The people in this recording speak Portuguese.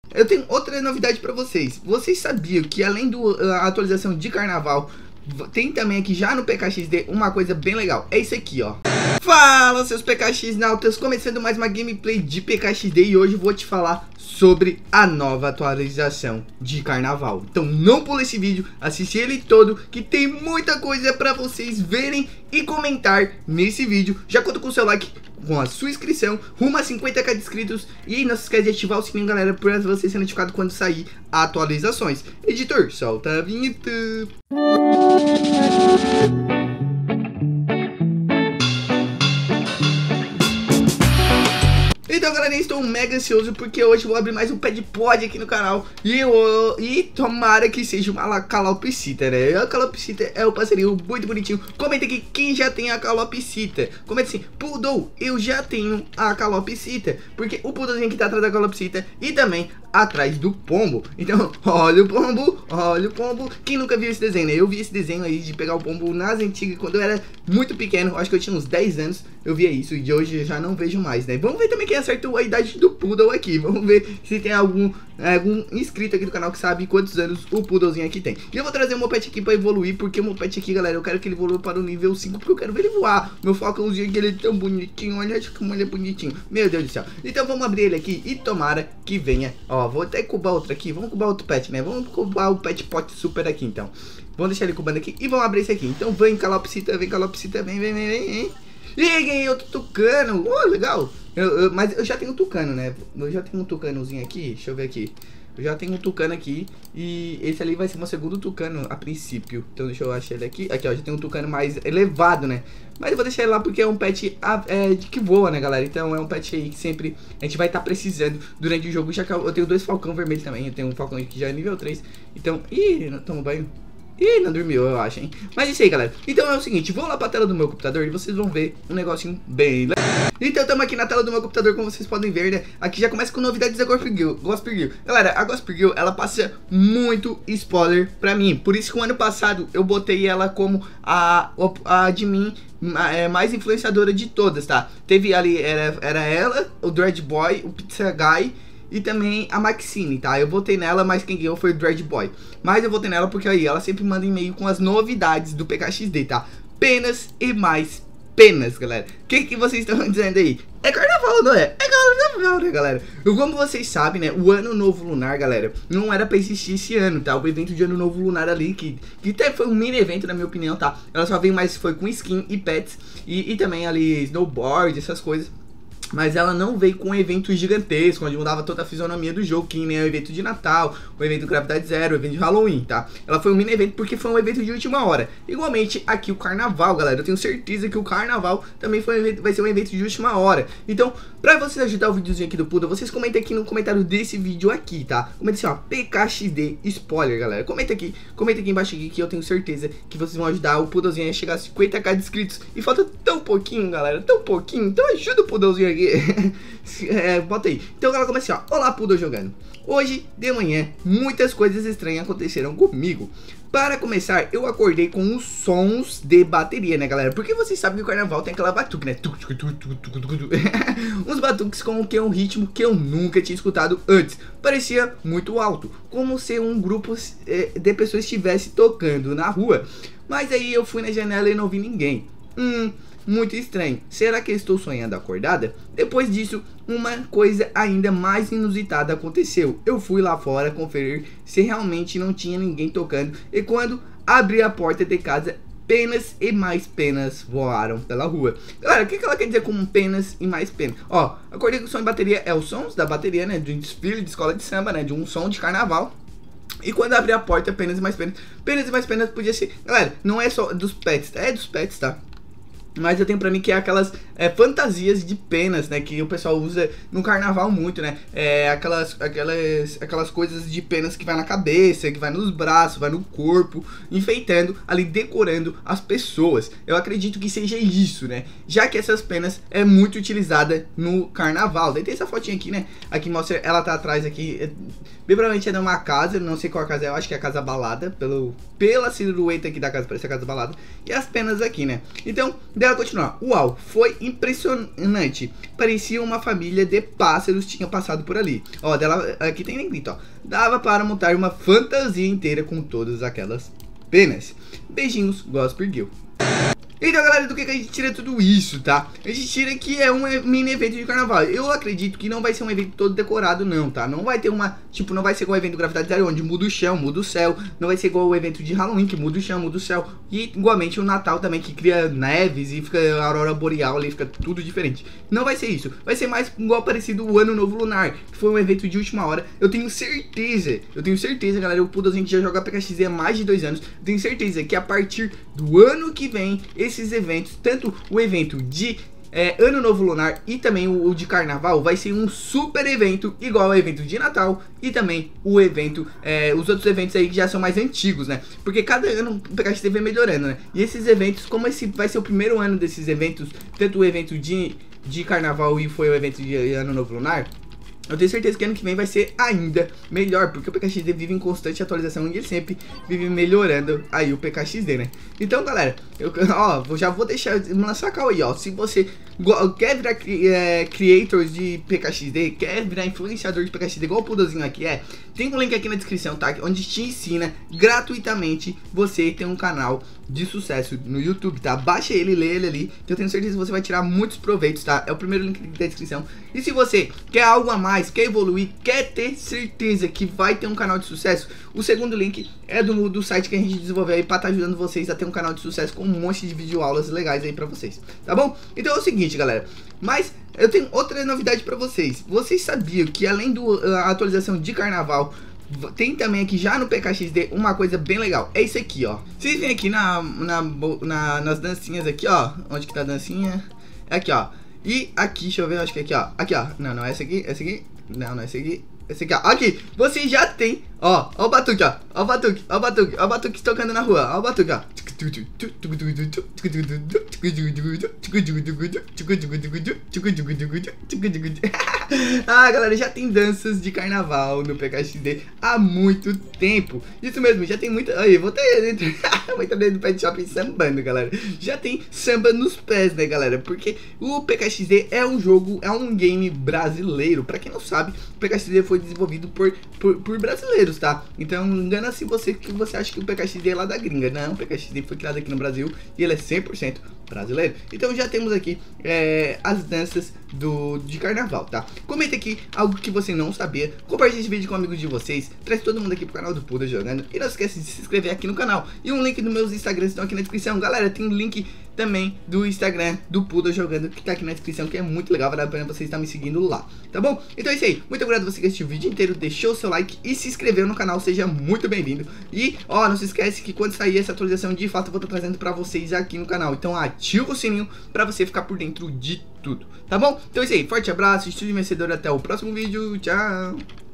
eu tenho outra novidade pra vocês. Vocês sabiam que além da atualização de carnaval, tem também aqui já no PKXD uma coisa bem legal. É isso aqui, ó. Fala, seus PKX nautas, começando mais uma gameplay de PKXD. E hoje eu vou te falar sobre a nova atualização de carnaval. Então não pula esse vídeo, assiste ele todo, que tem muita coisa pra vocês verem e comentar nesse vídeo. Já conto com o seu like, com a sua inscrição, rumo a 50k de inscritos. E não se esquece de ativar o sininho, galera, para você ser notificado quando sair atualizações. Editor, solta a vinheta. Então, galera, estou mega ansioso porque hoje eu vou abrir mais um pad pod aqui no canal. E tomara que seja uma calopsita, né? A calopsita é um passarinho muito bonitinho. Comenta aqui quem já tem a calopsita. Comenta assim, Poodle, eu já tenho a calopsita. Porque o Poodlezinho que tá atrás da calopsita e também atrás do pombo. Então, olha o pombo, olha o pombo. Quem nunca viu esse desenho, né? Eu vi esse desenho aí de pegar o pombo nas antigas, quando eu era muito pequeno. Acho que eu tinha uns 10 anos, eu via isso. E de hoje eu já não vejo mais, né? Vamos ver também quem acertou a idade do Poodle aqui. Vamos ver se tem algum inscrito aqui do canal que sabe quantos anos o Poodlezinho aqui tem. E eu vou trazer o meu pet aqui pra evoluir, porque o meu pet aqui, galera, eu quero que ele evolua para o nível 5, porque eu quero ver ele voar. Meu falcãozinho aqui, ele é tão bonitinho, olha como ele é bonitinho. Meu Deus do céu. Então vamos abrir ele aqui e tomara que venha. Ó, vou até cubar outro aqui, vamos cubar outro pet, né? Vamos cubar o pet pot super aqui, então. Vamos deixar ele cubando aqui e vamos abrir esse aqui. Então vem calopsita, vem calopsita, vem. E ganhei outro tucano, legal. Mas eu já tenho um tucano, né? Eu já tenho um tucanozinho aqui, deixa eu ver aqui. Eu já tenho um tucano aqui e esse ali vai ser meu segundo tucano a princípio. Então deixa eu achar ele aqui. Aqui, ó, já tem um tucano mais elevado, né? Mas eu vou deixar ele lá porque é um pet que voa, né, galera? Então é um pet aí que sempre a gente vai estar precisando durante o jogo. Já que eu tenho dois falcão vermelhos também. Eu tenho um falcão aqui que já é nível 3. Então, não tomo banho. Ih, não dormiu, eu acho, hein? Mas isso aí, galera. Então é o seguinte, vou lá pra tela do meu computador e vocês vão ver um negocinho bem legal. Então estamos aqui na tela do meu computador, como vocês podem ver, né? Aqui já começa com novidades da Gossip Girl. Galera, a Gossip Girl, ela passa muito spoiler pra mim. Por isso que o ano passado eu botei ela como a admin mais influenciadora de todas, tá? Teve ali, era ela, o Dread Boy, o Pizza Guy e também a Maxine, tá? Eu votei nela, mas quem ganhou foi o Dread Boy. Mas eu votei nela porque aí ela sempre manda e-mail com as novidades do PKXD, tá? Penas e mais penas, galera. O que vocês estão dizendo aí? É carnaval, não é? É carnaval, né, galera? Como vocês sabem, né? O Ano Novo Lunar, galera, não era pra existir esse ano, tá? O evento de Ano Novo Lunar ali, que até foi um mini evento, na minha opinião, tá? Ela só veio mais, foi com skin e pets e também ali snowboard, essas coisas. Mas ela não veio com um evento gigantesco, onde mudava toda a fisionomia do jogo, que nem o evento de Natal, o evento Gravidade Zero, o evento de Halloween, tá? Ela foi um mini evento porque foi um evento de última hora. Igualmente aqui o Carnaval, galera, eu tenho certeza que o Carnaval também vai ser um evento de última hora. Então, pra vocês ajudar o videozinho aqui do Poodle, vocês comentem aqui no comentário desse vídeo aqui, tá? Comenta assim, ó, PKXD spoiler, galera. Comenta aqui embaixo aqui, que eu tenho certeza que vocês vão ajudar o Poodlezinho a chegar a 50k de inscritos. E falta tão pouquinho, galera, tão pouquinho. Então ajuda o Poodlezinho aqui. Bota aí. Então ela começa assim, ó. Olá, Poodle jogando. Hoje de manhã muitas coisas estranhas aconteceram comigo. Para começar, eu acordei com os sons de bateria, né, galera? Porque vocês sabem que o carnaval tem aquela batuque, né? Uns batuques com um ritmo que eu nunca tinha escutado antes. Parecia muito alto, como se um grupo de pessoas estivesse tocando na rua. Mas aí eu fui na janela e não vi ninguém. Muito estranho. Será que eu estou sonhando acordada? Depois disso, uma coisa ainda mais inusitada aconteceu. Eu fui lá fora conferir se realmente não tinha ninguém tocando. E quando abri a porta de casa, penas e mais penas voaram pela rua. Galera, o que ela quer dizer com penas e mais penas? Ó, acordei com o som de bateria. É os sons da bateria, né? De um desfile de escola de samba, né? De um som de carnaval. E quando abri a porta, penas e mais penas. Penas e mais penas podia ser... Galera, não é só dos pets. É dos pets, tá? Mas eu tenho pra mim que é aquelas fantasias de penas, né? Que o pessoal usa no carnaval muito, né? Aquelas coisas de penas que vai na cabeça, que vai nos braços, vai no corpo, enfeitando, ali decorando as pessoas. Eu acredito que seja isso, né? Já que essas penas é muito utilizada no carnaval. Daí tem essa fotinha aqui, né? Aqui mostra, ela tá atrás aqui. Bem provavelmente é numa casa, não sei qual casa é, eu acho que é a Casa Balada, pela silhueta aqui da casa, parece a Casa Balada. E as penas aqui, né? Então, dela continuar. Uau, foi impressionante. Parecia uma família de pássaros tinha passado por ali. Ó, dela, aqui tem negrito, ó. Dava para montar uma fantasia inteira com todas aquelas penas. Beijinhos, Gospel Girl. Então, galera, do que a gente tira tudo isso, tá? A gente tira que é um mini evento de carnaval. Eu acredito que não vai ser um evento todo decorado, não, tá? Não vai ter uma... Tipo, não vai ser igual o evento do Gravidade Zero, onde muda o chão, muda o céu. Não vai ser igual o evento de Halloween, que muda o chão, muda o céu. E, igualmente, o Natal também, que cria neves e fica a aurora boreal ali, fica tudo diferente. Não vai ser isso. Vai ser mais igual parecido o Ano Novo Lunar, que foi um evento de última hora. Eu tenho certeza, galera, o Poodle, a gente já joga PKXD há mais de 2 anos. Eu tenho certeza que a partir do ano que vem, esses eventos, tanto o evento de Ano Novo Lunar e também o de Carnaval, vai ser um super evento igual ao evento de Natal e também o evento, os outros eventos aí que já são mais antigos, né? Porque cada ano o PKXD vem melhorando, né? E esses eventos, como esse vai ser o primeiro ano desses eventos, tanto o evento de Carnaval e foi o evento de Ano Novo Lunar, eu tenho certeza que ano que vem vai ser ainda melhor, porque o PKXD vive em constante atualização e ele sempre vive melhorando aí o PKXD, né? Então, galera, eu já vou deixar lançar cal aí, ó. Se você quer virar creators de PKXD, quer virar influenciador de PKXD igual o Poodlezinho aqui tem um link aqui na descrição, tá? Onde te ensina gratuitamente você ter um canal de sucesso no YouTube, tá? Baixa ele, lê ele ali, que eu tenho certeza que você vai tirar muitos proveitos, tá? É o primeiro link da descrição. E se você quer algo a mais, quer evoluir, quer ter certeza que vai ter um canal de sucesso, o segundo link é do site que a gente desenvolveu aí pra estar ajudando vocês a ter um canal de sucesso com um monte de videoaulas legais aí pra vocês, tá bom? Então é o seguinte, galera, mas eu tenho outra novidade pra vocês. Vocês sabiam que além da atualização de Carnaval, tem também aqui já no PKXD uma coisa bem legal. É isso aqui, ó. Vocês vêm aqui nas dancinhas aqui, ó. Onde que tá a dancinha? Aqui, ó. E aqui, deixa eu ver, acho que aqui, ó. Aqui, ó. Não, essa aqui. Essa aqui. Não, essa aqui. Esse aqui, ó. Aqui, você já tem, ó o batuque, ó. Ó o batuque, ó o batuque, ó o batuque tocando na rua. Ó o batuque, ó. Ah, galera, já tem danças de carnaval no PKXD há muito tempo. Isso mesmo, já tem muita... Aí, vou ter dentro do Pet Shop sambando, galera. Já tem samba nos pés, né, galera? Porque o PKXD é um jogo, é um game brasileiro. Pra quem não sabe, o PKXD foi desenvolvido por brasileiros, tá? Então, engana-se você que você acha que o PKXD é lá da gringa. Não, o PKXD foi criado aqui no Brasil e ele é 100% brasileiro. Então já temos aqui as danças de carnaval, tá? Comenta aqui algo que você não sabia, compartilhe esse vídeo com amigos de vocês, traz todo mundo aqui pro canal do Poodle Jogando e não esquece de se inscrever aqui no canal. E um link dos meus Instagrams estão aqui na descrição. Galera, tem um link também do Instagram do Poodle Jogando que tá aqui na descrição, que é muito legal, vale a pena você estar me seguindo lá, tá bom? Então é isso aí, muito obrigado a você que assistiu o vídeo inteiro, deixou o seu like e se inscreveu no canal, seja muito bem-vindo. E, ó, não se esquece que quando sair essa atualização, de fato eu vou estar trazendo pra vocês aqui no canal. Então ativa o sininho pra você ficar por dentro de tudo, tá bom? Então é isso aí, forte abraço, estúdio vencedor, até o próximo vídeo, tchau!